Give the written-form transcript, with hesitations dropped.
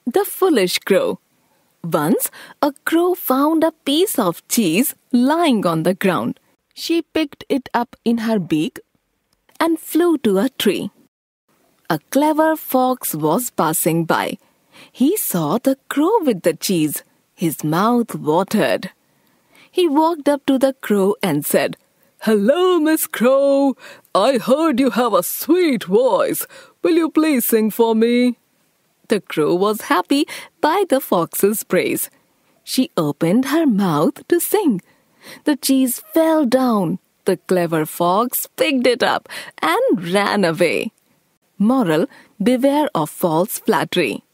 The Foolish Crow. Once, a crow found a piece of cheese lying on the ground. She picked it up in her beak and flew to a tree. A clever fox was passing by. He saw the crow with the cheese. His mouth watered. He walked up to the crow and said, "Hello, Miss Crow. I heard you have a sweet voice. Will you please sing for me?" The crow was happy by the fox's praise. She opened her mouth to sing. The cheese fell down. The clever fox picked it up and ran away. Moral: beware of false flattery.